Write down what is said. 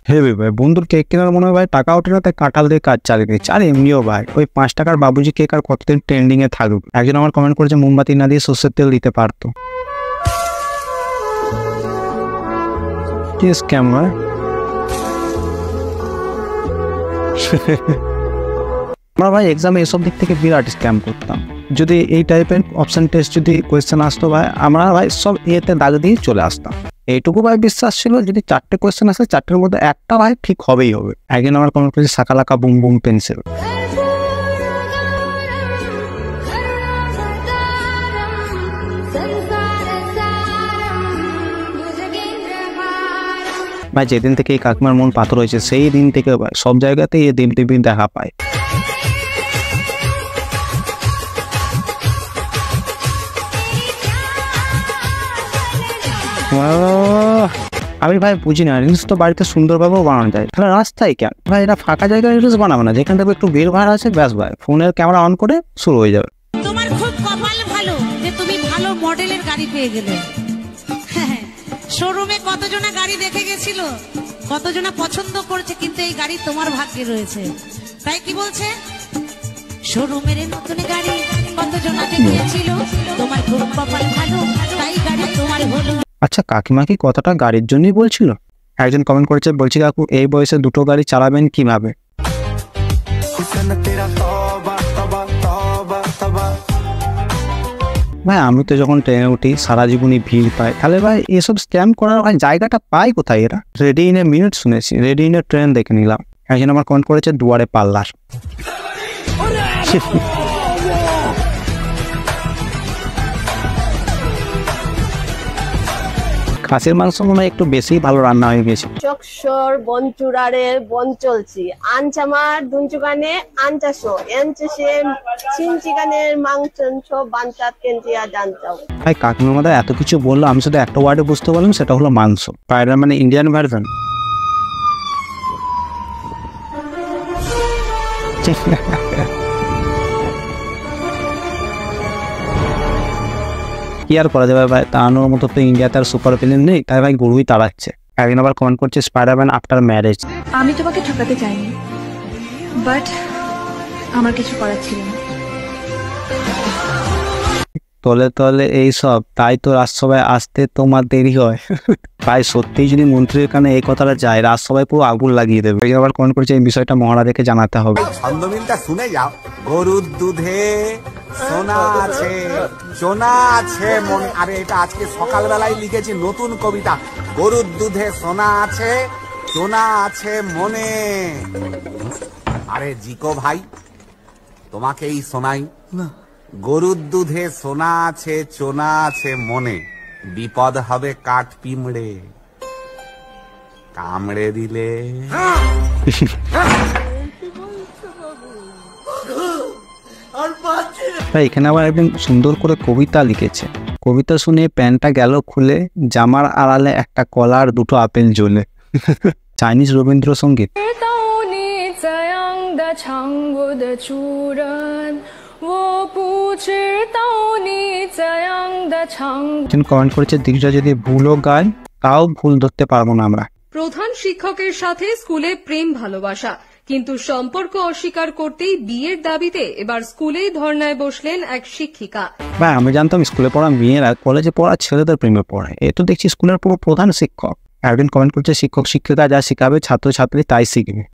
Heavy ভাই, বন্ধুর cake কেনার মনে হয় ভাই টাকা ওঠে না, তাই কাঁঠাল দিয়ে কাজ চালিয়ে দিচ্ছে। আর এমনিও ভাই ওই 5 টাকার বাবুজি কেক আর কতদিন ট্রেন্ডিং এ থাকবে। একজন আমার কমেন্ট করেছে মোমবাতি না দিয়ে সর্ষের তেল দিতে পারতো। কি স্ক্যাম ভাই। আমরা ভাই এক্সামে এসব দিক থেকে বিরাট স্ক্যাম করতাম। যদি এই টাইপের অপশন টেস্ট যদি কোয়েশ্চেন আসতো ভাই, আমরা ভাই সব এতে দাগ দিয়ে চলে আসতাম। এইটুকু ভাই বিশ্বাস ছিল যদি 4টে কোয়েশ্চেন আসে 4টের মধ্যে একটা ভাই ঠিক হবেই হবে। একদিন আমার কমেন্ট করেছে সাকালাকা বুম বুম পেন্সিল। ভাই যেদিন থেকে এই কাকিমার মন পাথর হয়েছে সেই দিন থেকে ভাই সব জায়গাতেই এই দেবদেবীর দেখা পায়। আমি ভাই বুঝি না, রিলস তো বাড়িতে সুন্দরভাবেও বানানো যায়, তাহলে রাস্তায় কেন ভাই? এটা ফাঁকা জায়গায় রিলস বানাবো না, যেখান থেকে একটু ভিড় ভাড় আছে ব্যাস ভাই ফোনের ক্যামেরা অন করে শুরু হয়ে যাবে। তোমার খুব কপাল ভালো যে তুমি ভালো মডেলের গাড়ি পেয়ে গেলে। শোরুমে কতজনা গাড়ি দেখে গেছিল, কতজনা পছন্দ করেছে, কিন্তু এই গাড়ি তোমার ভাগ্যে রয়েছে। তাই কি বলছে, শোরুমের নতুন গাড়ি কতজনা দেখেছিল, তোমার খুব কপাল ভালো তাই গাড়ি তোমার হলো। আচ্ছা কাকিমা কি কথাটা গাড়ির জন্যই বলছিল? একজন কমেন্ট করেছে, বলছি কাকু এই বয়সে দুটো গাড়ি চালাবেন কিভাবে? ভাই আমি তো যখন ট্রেনে উঠি সারা জীবনই ভিড় পাই, তাহলে ভাই এসব স্ক্যাম করার ভাই জায়গাটা পাই কোথায় এরা? রেডি ইন এ মিনিট শুনেছি, রেডি ইন এ ট্রেন দেখে নিলাম। একজন আমার কমেন্ট করেছে দুয়ারে পাল্লার। খাসির মাংস মনে হয় একটু বেশি ভালো রান্না হয়ে গেছে। চকসর বনচুরারে বন চলছি আনচামার দুনচুকানে আনচাশো এনচেসে চিনচিকানের মাংস বানচাত কেন্দ্রিয়া জানচাও। ভাই কাকিমা আমাদের এত কিছু বললো, আমি শুধু একটা ওয়ার্ডে বুঝতে পারলাম, সেটা হলো মাংস। পায়রা মানে ইন্ডিয়ান ভার্সন। কি আর করা যাবে ভাই, তাড়ানোর মতো তো ইন্ডিয়াতে আর সুপার ভিলেন নেই, তাই ভাই গরুই তাড়াচ্ছে। একদিন আবার কমেন্ট করছে স্পাইডারম্যান আফটার ম্যারেজ। আমি তোমাকে ঠকাতে চাইনি, বাট আমার কিছু করার ছিল না। তলে তলে এইসব, তাই তো রাজসভায় আসতে তোমার দেরি হয়। ভাই সত্যিই যদি মন্ত্রীর কানে এই কথাটা যায়, রাজসভায় পুরো আগুন লাগিয়ে দেবে। আবার কমেন্ট করছে এই বিষয়টা মহারাজাকে জানাতে হবে। ছন্দমিলটা শুনে যাও, গরুর দুধে সোনা আছে সোনা আছে মন। আরে এটা আজকে সকালবেলায় লিখেছি নতুন কবিতা, গরুর দুধে সোনা আছে সোনা আছে মনে। আরে জিকো ভাই তোমাকেই শোনাই, গরুর দুধে সোনা আছে চোনা আছে মনে, বিপদ হবে কাঠ পিমড়ে কামড়ে দিলে। ভাই এখানে আবার একদম সুন্দর করে কবিতা লিখেছে। কবিতা শুনে প্যান্টটা গেল খুলে, জামার আড়ালে একটা কলা আর দুটো আপেল জ্বলে। চাইনিজ রবীন্দ্রসঙ্গীত। কমেন্ট করেছে দীক্ষা যদি ভুলও গায় তাও ভুল ধরতে পারবো না আমরা। প্রধান শিক্ষকের সাথে স্কুলে প্রেম ভালোবাসা, কিন্তু সম্পর্ক অস্বীকার করতেই বিয়ের দাবিতে এবার স্কুলেই ধর্নায় বসলেন এক শিক্ষিকা। ভাই আমি জানতাম স্কুলে পড়া মেয়েরা কলেজে পড়া ছেলেদের প্রেমে পড়ে, এ তো দেখছি স্কুলের পুরো প্রধান শিক্ষক। একদিন কমেন্ট করছে শিক্ষক শিক্ষিকা যা শিখাবে ছাত্র ছাত্রী তাই শিখবে।